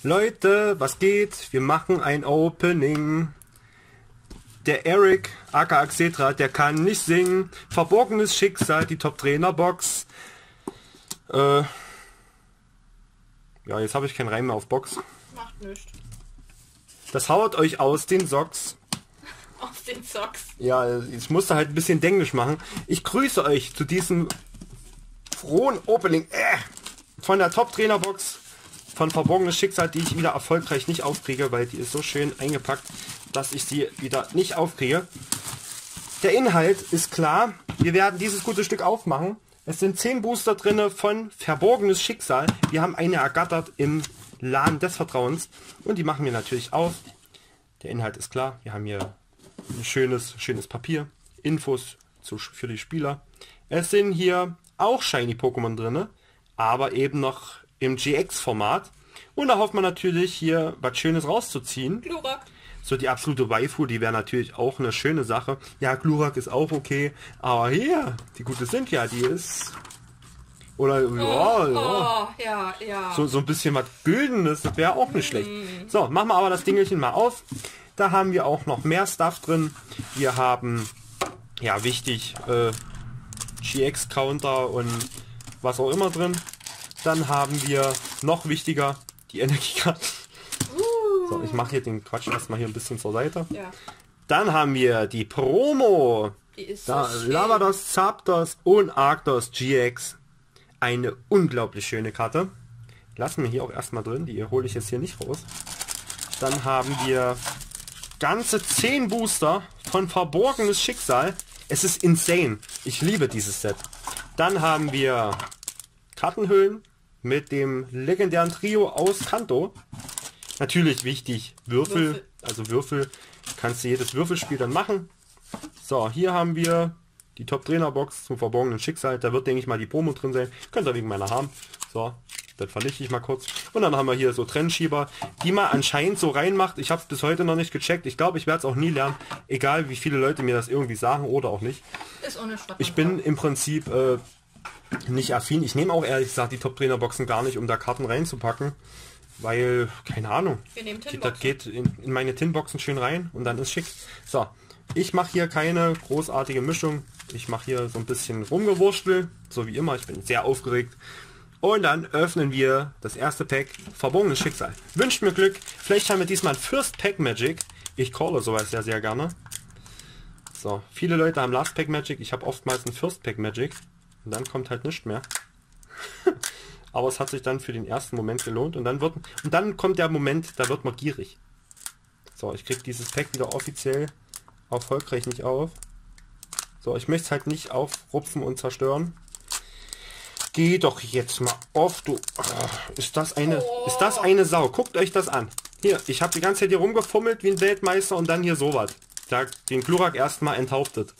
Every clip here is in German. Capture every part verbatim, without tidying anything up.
Leute, was geht? Wir machen ein Opening. Der Eric, aka Axetra, der kann nicht singen. Verborgenes Schicksal, die Top-Trainer-Box. Äh, ja, jetzt habe ich keinen Reim mehr auf Box. Macht nichts. Das haut euch aus den Socks. Aus den Socks. Ja, ich musste halt ein bisschen Denglisch machen. Ich grüße euch zu diesem frohen Opening äh, von der Top-Trainer-Box von Verborgenes Schicksal, die ich wieder erfolgreich nicht aufkriege, weil die ist so schön eingepackt, dass ich sie wieder nicht aufkriege. Der Inhalt ist klar. Wir werden dieses gute Stück aufmachen. Es sind zehn Booster drin von Verborgenes Schicksal. Wir haben eine ergattert im Laden des Vertrauens und die machen wir natürlich auf. Der Inhalt ist klar. Wir haben hier ein schönes, schönes Papier. Infos zu, für die Spieler. Es sind hier auch Shiny Pokémon drin, aber eben noch im G X-Format. Und da hofft man natürlich hier was Schönes rauszuziehen. Glurak. So die absolute Waifu, die wäre natürlich auch eine schöne Sache. Ja, Glurak ist auch okay. Aber hier, die gute Cynthia, die ist... Oder Oh, ja, ja. oh, ja, ja. So, so ein bisschen was Güldenes, das wäre auch nicht schlecht. So, machen wir aber das Dingelchen mal auf. Da haben wir auch noch mehr Stuff drin. Wir haben, ja wichtig, äh, G X-Counter und was auch immer drin. Dann haben wir, noch wichtiger, die Energiekarten. Uh. So, ich mache hier den Quatsch erstmal hier ein bisschen zur Seite. Ja. Dann haben wir die Promo. Die ist Da so schön. Lavados, Zapdos und Arctos G X. Eine unglaublich schöne Karte. Lassen wir hier auch erstmal drin. Die hole ich jetzt hier nicht raus. Dann haben wir ganze zehn Booster von Verborgenes Schicksal. Es ist insane. Ich liebe dieses Set. Dann haben wir Kartenhüllen mit dem legendären Trio aus Kanto. Natürlich wichtig Würfel. Würfel. Also Würfel kannst du jedes Würfelspiel dann machen. So, hier haben wir die Top-Trainer-Box zum Verborgenen Schicksal. Da wird, denke ich mal, die Promo drin sein. Könnt ihr wegen meiner haben. So, das vernichte ich mal kurz. Und dann haben wir hier so Trennschieber, die man anscheinend so reinmacht. Ich habe es bis heute noch nicht gecheckt. Ich glaube, ich werde es auch nie lernen. Egal, wie viele Leute mir das irgendwie sagen oder auch nicht. Ist ohne Schwatt. Ich bin im Prinzip äh, nicht affin. Ich nehme auch ehrlich gesagt die Top-Trainer-Boxen gar nicht, um da Karten reinzupacken. Weil, keine Ahnung. Wir nehmen Das Tinboxen. geht in, in meine Tinboxen schön rein und dann ist schick. So, ich mache hier keine großartige Mischung. Ich mache hier so ein bisschen Rumgewurstel, so wie immer. Ich bin sehr aufgeregt. Und dann öffnen wir das erste Pack Verborgenes Schicksal. Wünscht mir Glück. Vielleicht haben wir diesmal ein First Pack Magic. Ich calle sowas sehr, sehr gerne. So, viele Leute haben Last Pack Magic. Ich habe oftmals ein First Pack Magic. Und dann kommt halt nichts mehr. Aber es hat sich dann für den ersten Moment gelohnt. Und dann wird und dann kommt der Moment, da wird man gierig. So, ich kriege dieses Pack wieder offiziell erfolgreich nicht auf. So, ich möchte es halt nicht aufrupfen und zerstören. Geh doch jetzt mal auf, du. Oh, ist das eine, Oh. ist das eine Sau? Guckt euch das an. Hier, ich habe die ganze Zeit hier rumgefummelt wie ein Weltmeister und dann hier sowas. Da den Glurak erstmal enthauptet.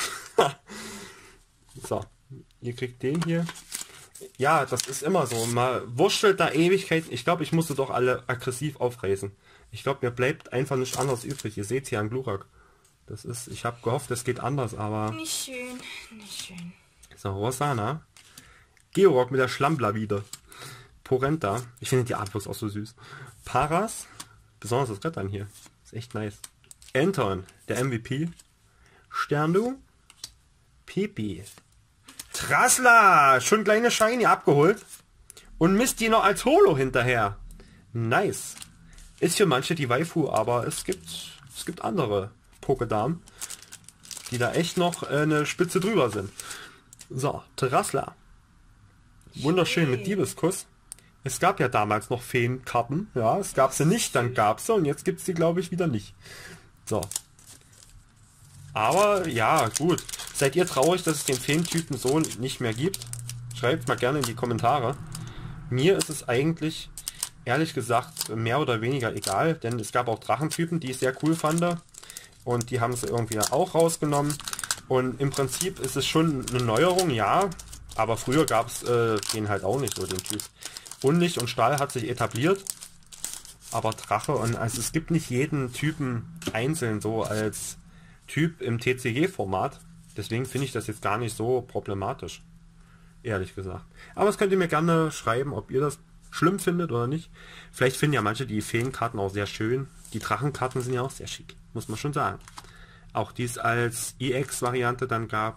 So, ihr kriegt den hier. Ja, das ist immer so. Man wurschtelt da Ewigkeiten. Ich glaube, ich musste doch alle aggressiv aufreißen. Ich glaube, mir bleibt einfach nichts anderes übrig. Ihr seht hier an Glurak. Das ist, ich habe gehofft, es geht anders, aber... Nicht schön, nicht schön. So, Rosana. Georock mit der Schlammblavide. Porenta. Ich finde die Artworks auch so süß. Paras. Besonders das Brettern hier. Ist echt nice. Anton, der M V P. Sterndu. Pipi. Trassler. Schon kleine Shiny abgeholt. Und misst die noch als Holo hinterher. Nice. Ist für manche die Waifu, aber es gibt, es gibt andere Pokédamen, die da echt noch äh, eine Spitze drüber sind. So, Trassler. Wunderschön mit Diebeskuss. Es gab ja damals noch Feenkarten. Ja, es gab sie nicht, dann gab es sie und jetzt gibt es sie, glaube ich, wieder nicht. So. Aber ja, gut. Seid ihr traurig, dass es den Feentypen so nicht mehr gibt? Schreibt mal gerne in die Kommentare. Mir ist es eigentlich, ehrlich gesagt, mehr oder weniger egal, denn es gab auch Drachentypen, die ich sehr cool fand. Und die haben sie irgendwie auch rausgenommen. Und im Prinzip ist es schon eine Neuerung, ja. Aber früher gab es äh, den halt auch nicht so, den Typ. Unlicht und Stahl hat sich etabliert. Aber Drache, und also es gibt nicht jeden Typen einzeln so als Typ im T C G-Format. Deswegen finde ich das jetzt gar nicht so problematisch. Ehrlich gesagt. Aber das könnt ihr mir gerne schreiben, ob ihr das schlimm findet oder nicht. Vielleicht finden ja manche die Feenkarten auch sehr schön. Die Drachenkarten sind ja auch sehr schick, muss man schon sagen. Auch die es als E X-Variante dann gab.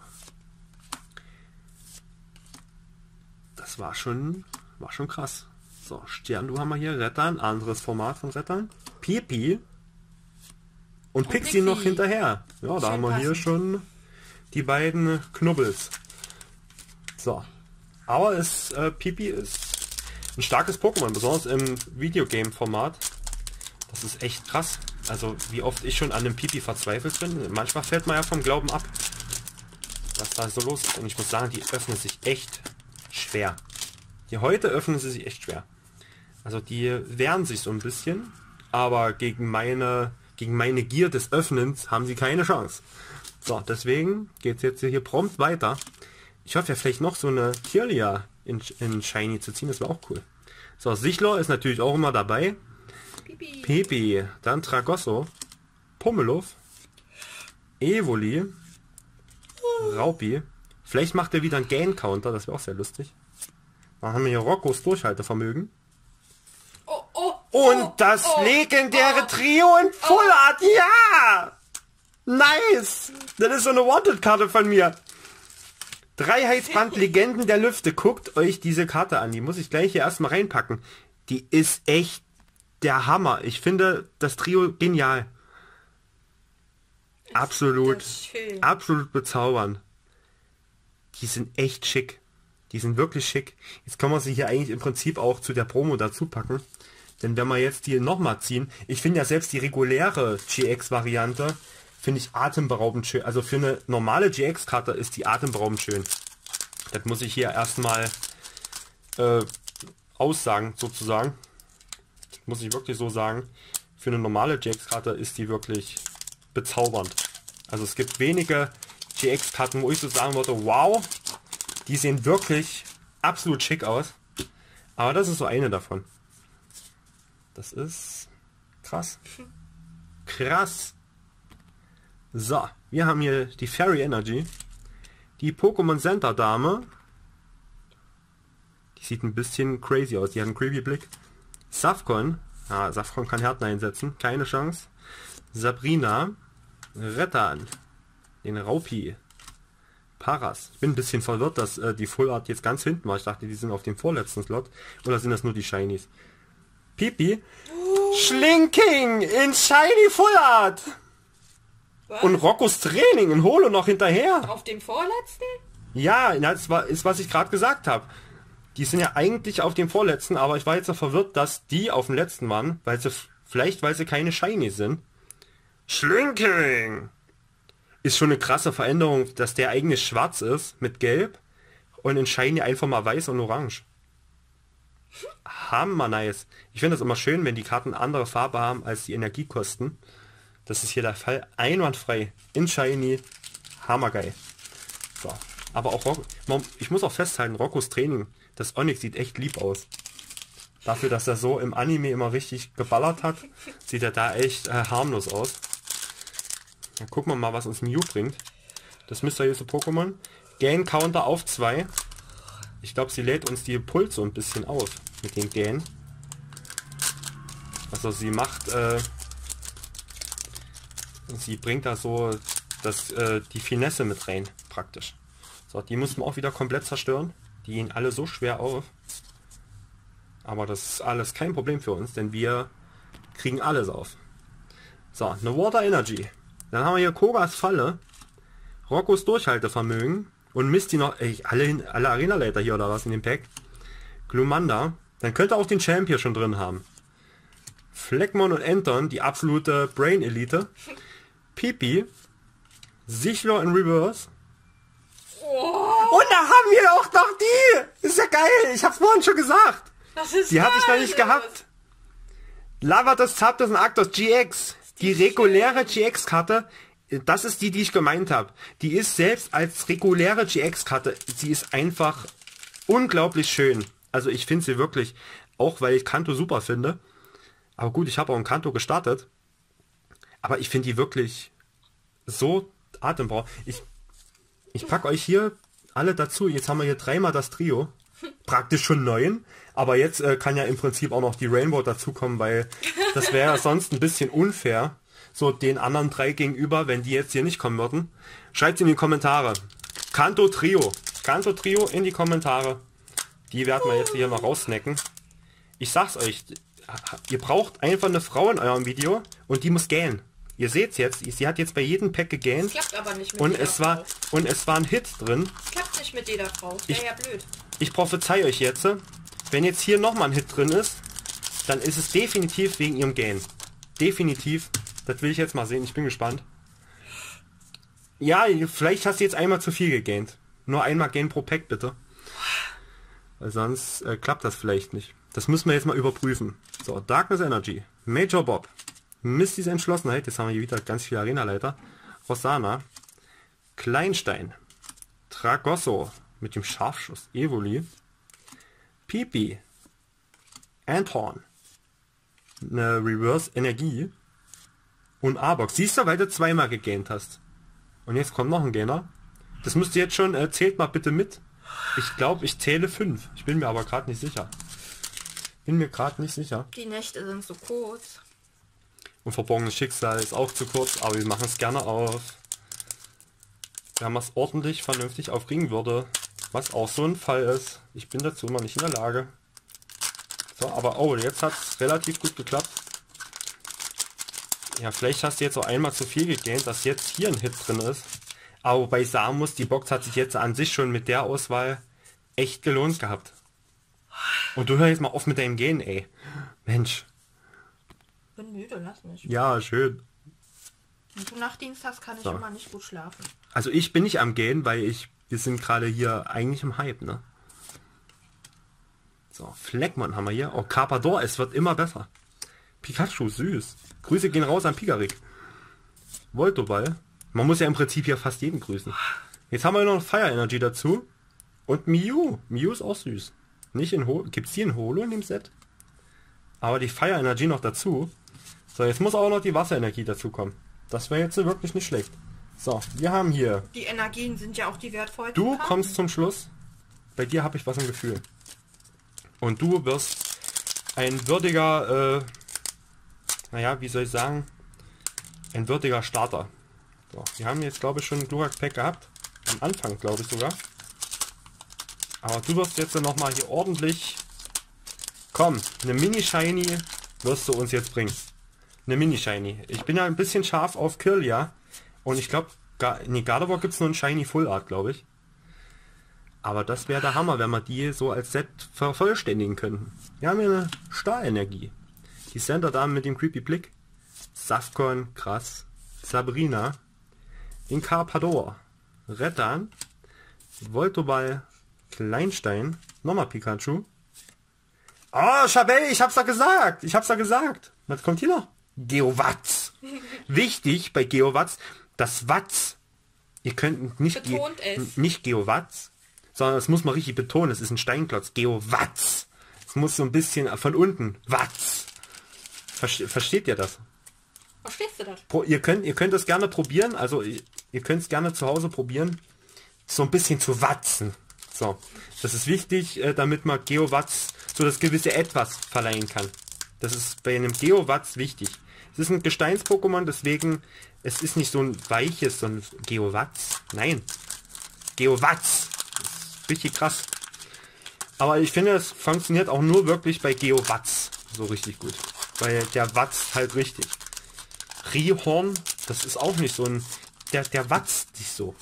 Das war schon, war schon krass. So, Sterndu haben wir hier, Rettern, anderes Format von Rettern. Pipi. Und, Und Pixie noch hinterher. Ja, da schön haben wir passend. Hier schon die beiden Knubbels. So. Aber es, äh, Pipi ist ein starkes Pokémon, besonders im Videogame-Format. Das ist echt krass. Also wie oft ich schon an dem Pipi verzweifelt bin. Manchmal fällt man ja vom Glauben ab, was da so los ist. Und ich muss sagen, die öffnen sich echt schwer. Die heute öffnen sie sich echt schwer. Also die wehren sich so ein bisschen, aber gegen meine, gegen meine Gier des Öffnens haben sie keine Chance. So, deswegen geht es jetzt hier prompt weiter. Ich hoffe ja vielleicht noch so eine Kirlia in, in Shiny zu ziehen, das wäre auch cool. So, Sichlor ist natürlich auch immer dabei. Pipi, Pipi dann Tragosso, Pummeluff, Evoli, Raupi. Vielleicht macht er wieder einen Gain-Counter, das wäre auch sehr lustig. Dann haben wir hier Roccos Durchhaltevermögen. Oh, oh, Und oh, das oh, legendäre oh, Trio in Full Art, ja! Nice! Das ist so eine Wanted-Karte von mir. Dreiheitsband Legenden der Lüfte. Guckt euch diese Karte an. Die muss ich gleich hier erstmal reinpacken. Die ist echt der Hammer. Ich finde das Trio genial. Absolut, absolut bezaubernd. Die sind echt schick. Die sind wirklich schick. Jetzt können wir sie hier eigentlich im Prinzip auch zu der Promo dazu packen. Denn wenn wir jetzt die nochmal ziehen, ich finde ja selbst die reguläre G X-Variante, finde ich atemberaubend schön. Also für eine normale G X-Karte ist die atemberaubend schön. Das muss ich hier erstmal äh, aussagen, sozusagen. Das muss ich wirklich so sagen. Für eine normale G X-Karte ist die wirklich bezaubernd. Also es gibt wenige G X-Karten, wo ich so sagen würde, wow, die sehen wirklich absolut schick aus. Aber das ist so eine davon. Das ist krass. Krass. So, wir haben hier die Fairy Energy. Die Pokémon Center Dame. Die sieht ein bisschen crazy aus. Die hat einen creepy Blick. Safcon. Ah, Safcon kann Härten einsetzen. Keine Chance. Sabrina. Rettan. Den Raupi. Paras. Ich bin ein bisschen verwirrt, dass äh, die Full Art jetzt ganz hinten war. Ich dachte, die sind auf dem vorletzten Slot. Oder sind das nur die Shinies? Pipi. Oh. Schlinking in Shiny Full Art. Was? Und Roccos Training in Holo noch hinterher. Auf dem vorletzten? Ja, das war, ist was ich gerade gesagt habe. Die sind ja eigentlich auf dem vorletzten, aber ich war jetzt noch verwirrt, dass die auf dem letzten waren, weil sie vielleicht, weil sie keine Shiny sind. Schlinking ist schon eine krasse Veränderung, dass der eigentlich schwarz ist mit Gelb und in Shiny einfach mal weiß und orange. Hammer nice. Ich finde das immer schön, wenn die Karten andere Farbe haben als die Energiekosten. Das ist hier der Fall. Einwandfrei. In Shiny. Hammergeil. So. Aber auch Rock ich muss auch festhalten, Roccos Training, das Onyx sieht echt lieb aus. Dafür, dass er so im Anime immer richtig geballert hat, sieht er da echt äh, harmlos aus. Dann gucken wir mal, was uns Mew bringt. Das mysteriöse Pokémon. Gain Counter auf zwei. Ich glaube, sie lädt uns die Puls so ein bisschen auf mit den Gain. Also sie macht... Äh, Sie bringt da so das, äh, die Finesse mit rein, praktisch. So, die müssen wir auch wieder komplett zerstören. Die gehen alle so schwer auf. Aber das ist alles kein Problem für uns, denn wir kriegen alles auf. So, eine Water Energy. Dann haben wir hier Kogas Falle, Roccos Durchhaltevermögen und Misty noch, ey, alle, alle Arena-Leiter hier oder was in dem Pack. Glumanda. Dann könnte auch den Champ hier schon drin haben. Fleckmon und Anton, die absolute Brain-Elite. Pipi, Sichlor in Reverse. Oh. Und da haben wir auch noch die! Ist ja geil, ich hab's vorhin schon gesagt. Das ist die hatte ich noch nicht gehabt. Lavados, Zapdos und Arctos G X. Die reguläre G X-Karte, das ist die, die ich gemeint habe. Die ist selbst als reguläre G X-Karte, sie ist einfach unglaublich schön. Also ich finde sie wirklich, auch weil ich Kanto super finde. Aber gut, ich habe auch ein Kanto gestartet. Aber ich finde die wirklich so atemberaubend. Ich, ich packe euch hier alle dazu. Jetzt haben wir hier dreimal das Trio. praktisch schon neun. Aber jetzt äh, kann ja im Prinzip auch noch die Rainbow dazukommen, weil das wäre ja sonst ein bisschen unfair, so den anderen drei gegenüber, wenn die jetzt hier nicht kommen würden. Schreibt in die Kommentare. Kanto Trio. Kanto Trio in die Kommentare. Die werden wir jetzt hier noch raussnacken. Ich sag's euch, ihr braucht einfach eine Frau in eurem Video und die muss gähnen. Ihr seht's jetzt, sie hat jetzt bei jedem Pack gegähnt. Klappt aber nicht mit und jeder es war Frau. Und es war ein Hit drin. Klappt nicht mit jeder Frau. Ich- Wäre ja blöd. Ich prophezei euch jetzt, wenn jetzt hier nochmal ein Hit drin ist, dann ist es definitiv wegen ihrem Gähnen. Definitiv. Das will ich jetzt mal sehen. Ich bin gespannt. Ja, vielleicht hast du jetzt einmal zu viel gegähnt. Nur einmal gähnen pro Pack, bitte. Weil sonst äh, klappt das vielleicht nicht. Das müssen wir jetzt mal überprüfen. So, Darkness Energy. Major Bob. Mistys Entschlossenheit. Jetzt haben wir hier wieder ganz viele Arenaleiter. Rosana. Kleinstein. Tragosso. Mit dem Scharfschuss. Evoli. Pipi. Anton. Eine Reverse Energie. Und Arbox. Siehst du, weil du zweimal gegähnt hast. Und jetzt kommt noch ein Gähner. Das müsst ihr jetzt schon, äh, zählt mal bitte mit. Ich glaube, ich zähle fünf. Ich bin mir aber gerade nicht sicher. Bin mir gerade nicht sicher. Die Nächte sind so kurz. Und verborgenes Schicksal ist auch zu kurz, aber wir machen es gerne auf. Wenn man es ordentlich, vernünftig aufkriegen würde. Was auch so ein Fall ist. Ich bin dazu immer nicht in der Lage. So, aber oh, jetzt hat es relativ gut geklappt. Ja, vielleicht hast du jetzt auch einmal zu viel gegähnt, dass jetzt hier ein Hit drin ist. Aber wobei ich sagen muss, die Box hat sich jetzt an sich schon mit der Auswahl echt gelohnt gehabt. Und du hör jetzt mal auf mit deinem Gehen, ey. Mensch. Bin müde, lass mich. Ja, schön. Wenn du Nachtdienst hast, kann ich So. immer nicht gut schlafen. Also ich bin nicht am Gehen, weil ich, wir sind gerade hier eigentlich im Hype, ne? So, Fleckmann haben wir hier. Oh, Carpador, es wird immer besser. Pikachu, süß. Grüße gehen raus an Pikarik. Voltoball. Man muss ja im Prinzip hier fast jeden grüßen. Jetzt haben wir noch Fire Energy dazu. Und Mew. Mew ist auch süß. Nicht in Holo. Gibt es hier ein Holo in dem Set? Aber die Fire Energy noch dazu. So, jetzt muss auch noch die Wasserenergie dazu kommen. Das wäre jetzt wirklich nicht schlecht. So, wir haben hier. Die Energien sind ja auch die wertvollsten. Du Karten. kommst zum Schluss. Bei dir habe ich was im Gefühl. Und du wirst ein würdiger, äh, naja, wie soll ich sagen, ein würdiger Starter. So, wir haben jetzt, glaube ich, schon ein Glurak-Pack gehabt. Am Anfang, glaube ich sogar. Aber du wirst jetzt noch mal hier ordentlich... Komm, eine Mini-Shiny wirst du uns jetzt bringen. Eine Mini-Shiny. Ich bin ja ein bisschen scharf auf Kirlia. Und ich glaube, nee, Gardevoir gibt es nur ein Shiny Full Art, glaube ich. Aber das wäre der Hammer, wenn wir die so als Set vervollständigen könnten. Wir haben hier eine Stahlenergie. Die Center Dame mit dem Creepy Blick. Safcon, krass. Sabrina. Incarpador. Rettan. Voltoball. Kleinstein. Nochmal Pikachu. Oh, Chabelle, ich hab's da gesagt. Ich hab's da gesagt. Was kommt hier noch? Geowatz. Wichtig bei Geowatz, das Watz. Ihr könnt nicht, Ge Betont es. nicht Geowatz, sondern das muss man richtig betonen. Es ist ein Steinklotz. Geowatz. Es muss so ein bisschen von unten. Watz. Verste versteht ihr das? Verstehst du das? Pro ihr könnt ihr könnt das gerne probieren. Also ihr, ihr könnt es gerne zu Hause probieren. So ein bisschen zu watzen. So. Das ist wichtig, äh, damit man Geowatz so das gewisse Etwas verleihen kann. Das ist bei einem Geowatz wichtig. Es ist ein Gesteins-Pokémon, deswegen, es ist nicht so ein weiches, so ein Geowatz. Nein. Geowatz. Das ist richtig krass. Aber ich finde, es funktioniert auch nur wirklich bei Geowatz so richtig gut. Weil der watzt halt richtig. Rihorn, das ist auch nicht so ein... Der, der watzt nicht so.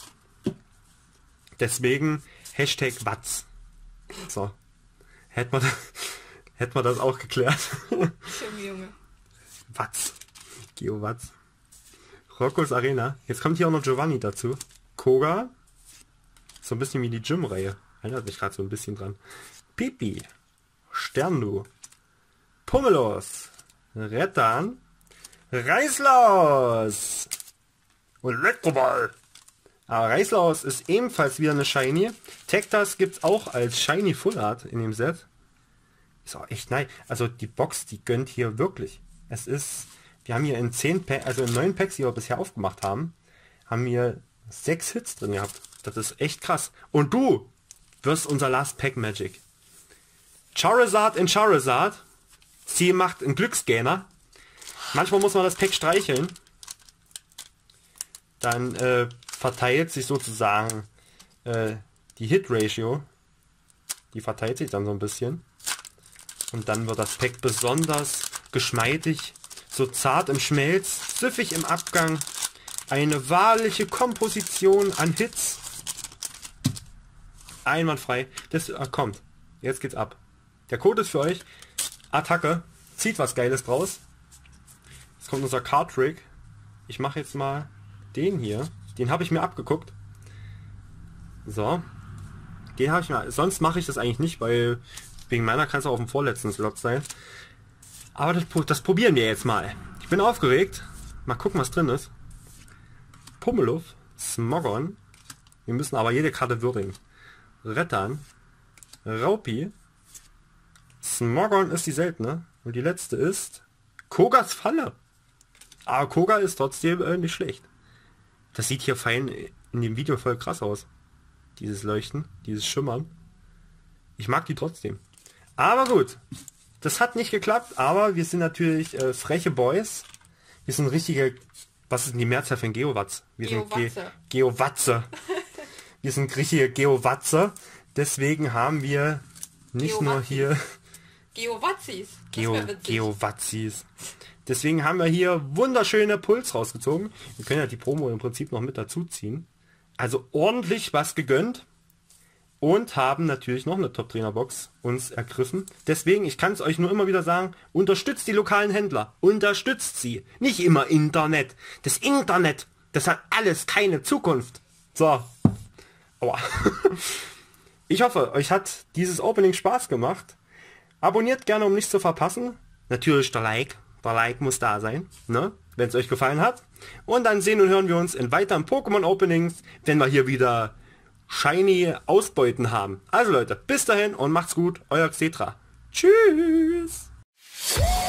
Deswegen Hashtag Watz. So. Hätten wir, das, hätten wir das auch geklärt. Junge, Junge. Watz. Geowatz. Roccos Arena. Jetzt kommt hier auch noch Giovanni dazu. Koga. So ein bisschen wie die Gym-Reihe. Erinnert mich gerade so ein bisschen dran. Pipi. Sternlu. Pummelos. Rettan. Reißlaus. Und Elektroball. Aber Reißlaus ist ebenfalls wieder eine Shiny. Tektas gibt es auch als Shiny Full Art in dem Set. Ist auch echt nice. Also die Box, die gönnt hier wirklich. Es ist, wir haben hier in zehn Pack, also in neun Packs, die wir bisher aufgemacht haben, haben wir sechs Hits drin gehabt. Das ist echt krass. Und du wirst unser Last Pack Magic. Charizard in Charizard. Sie macht einen Glücksscanner. Manchmal muss man das Pack streicheln. Dann äh, verteilt sich sozusagen äh, die Hit-Ratio. Die verteilt sich dann so ein bisschen. Und dann wird das Pack besonders geschmeidig, so zart im Schmelz, süffig im Abgang. Eine wahrliche Komposition an Hits. Einwandfrei. Das äh, kommt. Jetzt geht's ab. Der Code ist für euch. Attacke. Zieht was Geiles draus. Jetzt kommt unser Card-Trick. Ich mache jetzt mal den hier. Den habe ich mir abgeguckt. So. Den habe ich mir... Sonst mache ich das eigentlich nicht, weil wegen meiner kann es auch auf dem vorletzten Slot sein. Aber das, das probieren wir jetzt mal. Ich bin aufgeregt. Mal gucken, was drin ist. Pummeluff. Smogon. Wir müssen aber jede Karte würdigen. Rettan. Raupi. Smogon ist die seltene. Und die letzte ist Kogas Falle. Aber Koga ist trotzdem äh, nicht schlecht. Das sieht hier fein in dem Video voll krass aus. Dieses Leuchten, dieses Schimmern. Ich mag die trotzdem. Aber gut. Das hat nicht geklappt, aber wir sind natürlich äh, freche Boys. Wir sind richtige... Was ist denn die Mehrzahl von Geowatz? Wir Geowatze. sind Ge Geowatze. Wir sind richtige Geowatze. Deswegen haben wir nicht nur hier... Geowazzis. Geo Geowazzis. Deswegen haben wir hier wunderschöne Puls rausgezogen. Wir können ja die Promo im Prinzip noch mit dazu ziehen. Also ordentlich was gegönnt. Und haben natürlich noch eine Top-Trainer-Box uns ergriffen. Deswegen, ich kann es euch nur immer wieder sagen, unterstützt die lokalen Händler. Unterstützt sie. Nicht immer Internet. Das Internet, das hat alles keine Zukunft. So. Aua. Ich hoffe, euch hat dieses Opening Spaß gemacht. Abonniert gerne, um nichts zu verpassen. Natürlich der Like. Der Like muss da sein, ne? Wenn es euch gefallen hat. Und dann sehen und hören wir uns in weiteren Pokémon Openings, wenn wir hier wieder shiny Ausbeuten haben. Also Leute, bis dahin und macht's gut. Euer Xetra. Tschüss.